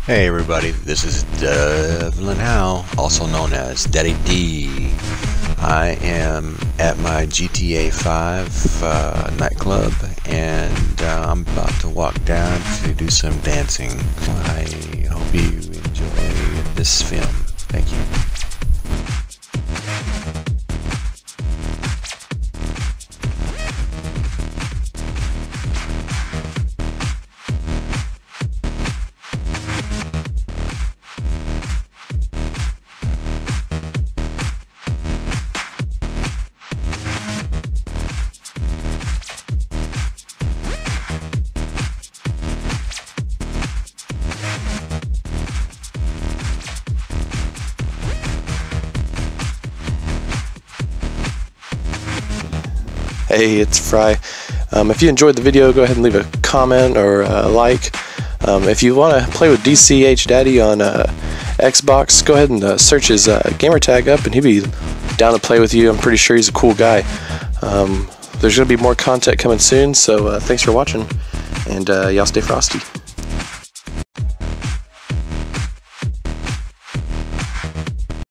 Hey everybody, this is Devlin Howe, also known as Daddy D. I am at my GTA 5 nightclub, and I'm about to walk down to do some dancing. I hope you enjoy this film. Thank you. Hey, it's Fry. If you enjoyed the video, go ahead and leave a comment or a like. If you want to play with DCH Daddy on Xbox, go ahead and search his gamer tag up and he'll be down to play with you. I'm pretty sure he's a cool guy. There's going to be more content coming soon, so thanks for watching, and y'all stay frosty.